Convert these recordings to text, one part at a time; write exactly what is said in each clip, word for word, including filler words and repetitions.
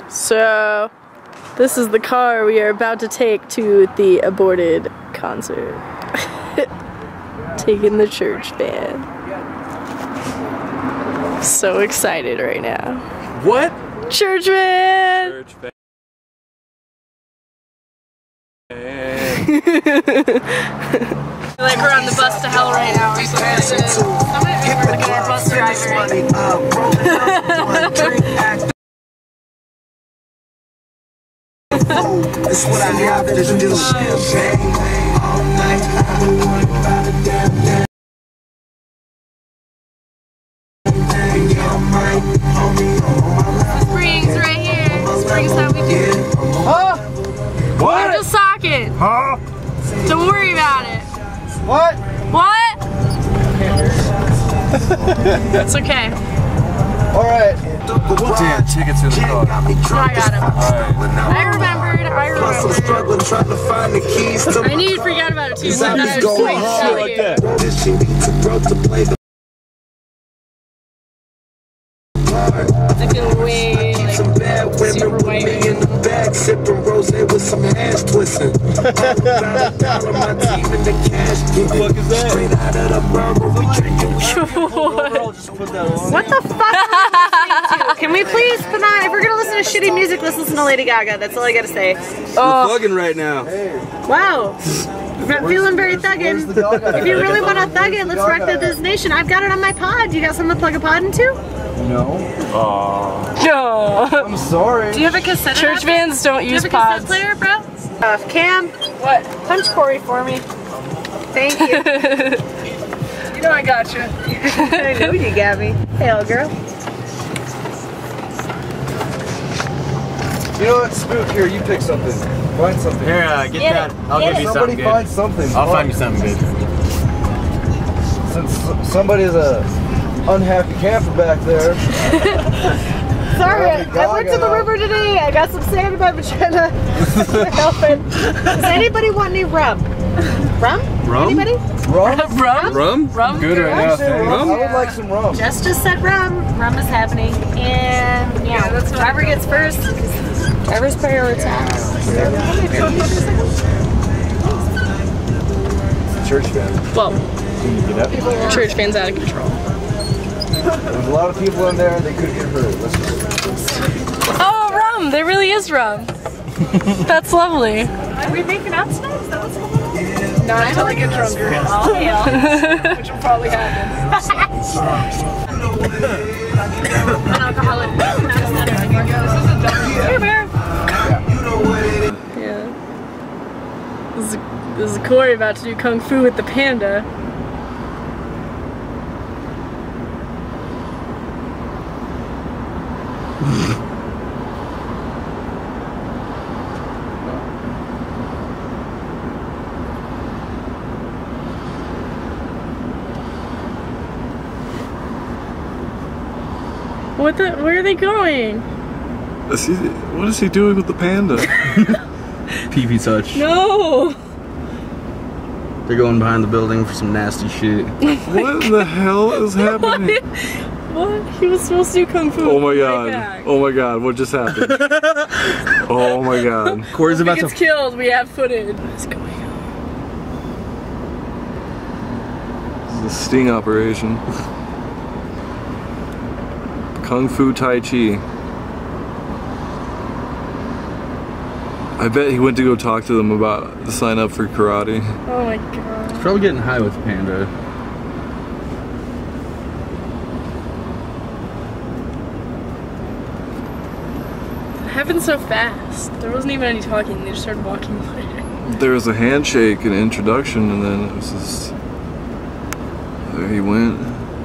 So, this is the car we are about to take to the Aborted concert. Taking the church van. So excited right now. What? Church van! Church van. Like we're on the bus to hell right now or something. We're looking at our bus driver. It's what I have to do. All night, I've been worried about a damn damn. Springs right here. Springs how we do it. Huh? What? We're just talking. Huh? Don't worry about it. What? What? It's okay. Alright. Damn, tickets in the car. No, I got him. Alright. I remembered. I remembered. I knew you'd forget about it too, so I thought I would wait to tell you. I feel way like super white. In the bag, sipping rosé with some hands twisting. What the fuck is that? Straight out of the murmur, we drinking. What the fuck are we listening to? Can we please put on, if we're gonna listen to shitty music, let's listen to Lady Gaga. That's all I gotta say. Oh. We're thugging right now. Wow. I'm not feeling very thuggin'. If you really want to thug it, let's rock the this nation. I've got it on my pod. You got something to plug a pod into? No. Aww. No. I'm sorry. Do you have a cassette? Church vans don't Do you use have a cassette pods. player, bro? Uh, Cam, What? punch Corey for me. Thank you. You know I got you. I know you got me. Hey, old girl. You know what, Spook, here, you pick something. Find something. Here, uh, get, Get that. it. I'll Get give it. you Somebody something find good. something. I'll find you something good. Since somebody's a unhappy camper back there. Sorry, I, Lady I went to the Gaga. river today. I got some sand in my vagina. Help it. Does anybody want any rum? Rum? Rum? Anybody? Rum? Rum? Rum? Rum? Good right now, Actually, thanks. rum? I would like some rum. Jess just said rum. Rum is happening. And yeah, Yeah, that's what driver I gets first. Driver's prioritized. Church van. Well, Can you get up? church van's out of control. There's a lot of people in there, they could get hurt. Let's just... Oh, rum! There really is rum. That's lovely. Are we making out tonight? Is that what's going on? Not until I get drunker. Oh, hell. Which will probably happen. An alcoholic. Hey, Bear. Yeah. This is, this is Corey about to do kung fu with the panda. What the? Where are they going? Is he, what is he doing with the panda? P P touch. No! They're going behind the building for some nasty shit. What in the hell is happening? What? He was supposed to do kung fu. Oh my right god. back. Oh my god, what just happened? Oh my god. Corey's If about he gets to. killed, we have footage. What is going on? This is a sting operation. Kung Fu Tai Chi. I bet he went to go talk to them about the sign up for karate. Oh my god. He's probably getting high with Panda. It happened so fast. There wasn't even any talking, they just started walking away. There was a handshake and introduction, and then it was just. There he went.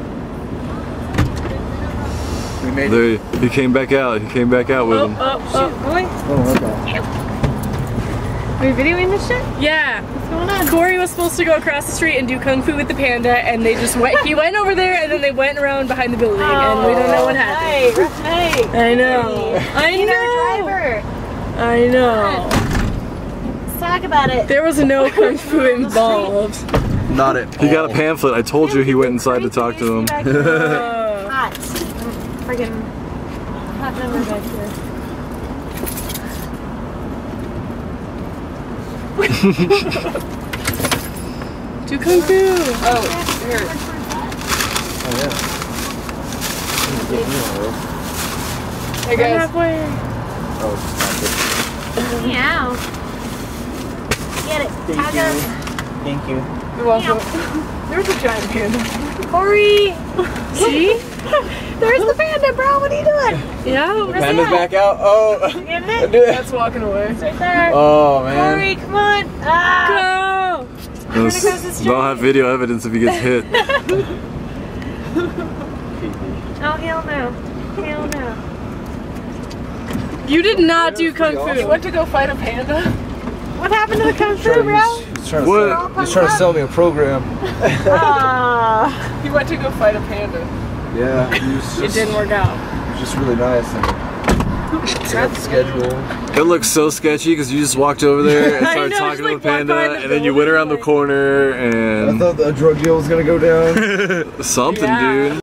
We made There he, he came back out. He came back out with Oh, him. oh, oh. Boy. Oh, okay. Are we videoing this shit? Yeah. What's going on? Corey was supposed to go across the street and do kung fu with the panda, and they just went. He went over there, and then they went around behind the building, and we don't know what happened. Hey, rough night. I know. I You know. know, driver. I know. Let's talk about it. There was no kung fu involved. Not it. He got a pamphlet. I told you he went inside to talk to him. Oh. Hot. Friggin' hot number back here. Do kung fu. Oh, here. Oh yeah. Hey guys. Halfway. Oh, it's Meow. Get it. Thank Tag you. us. Thank you. You're welcome. There's a giant panda. Corey. See? There's the panda, bro. What are you doing? Yeah. Panda's back out. Oh. Getting it? Do it. That's walking away. It's right there. Oh man. Corey, come on. Ah. Go! Those- Don't have video evidence if he gets hit. Oh, hell no. Hell no. You did not do kung fu. awesome. You went to go fight a panda? What happened to the kung fu, Trying to- bro? He's trying to What? sell- He's trying to sell me a program. Ah. He went to go fight a panda. Yeah. He was just, It didn't work out. Just really nice. And got the schedule. It looks so sketchy because you just walked over there and I started know, talking just, to like, the walked panda, behind the and then you went building, around the like- corner I and thought the drug deal was gonna go down. something, Yeah. dude.